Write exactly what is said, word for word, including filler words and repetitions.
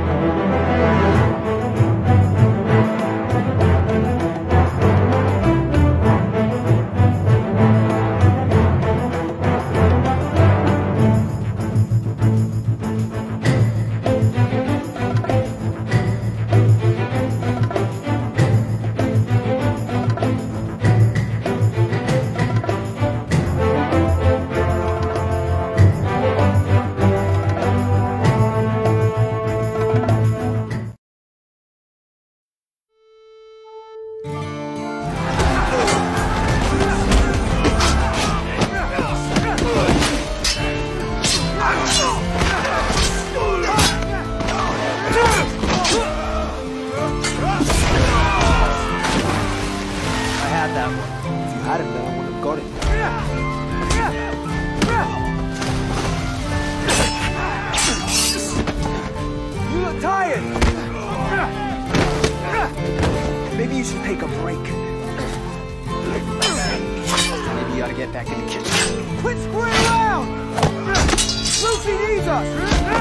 Maybe you should take a break. Maybe you ought to get back in the kitchen. Quit screwing around! Lucy needs us!